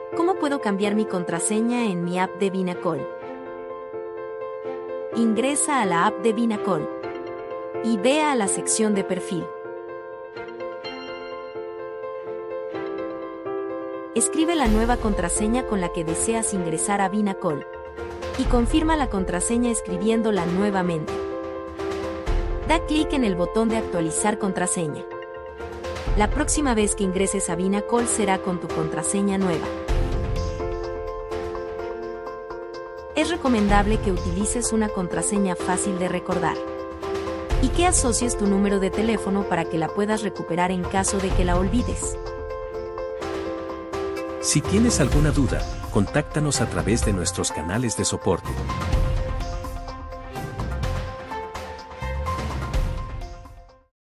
¿Cómo puedo cambiar mi contraseña en mi app de Vinacol? Ingresa a la app de Vinacol y ve a la sección de perfil. Escribe la nueva contraseña con la que deseas ingresar a Vinacol y confirma la contraseña escribiéndola nuevamente. Da clic en el botón de actualizar contraseña. La próxima vez que ingreses a Vinacol será con tu contraseña nueva. Es recomendable que utilices una contraseña fácil de recordar y que asocies tu número de teléfono para que la puedas recuperar en caso de que la olvides. Si tienes alguna duda, contáctanos a través de nuestros canales de soporte.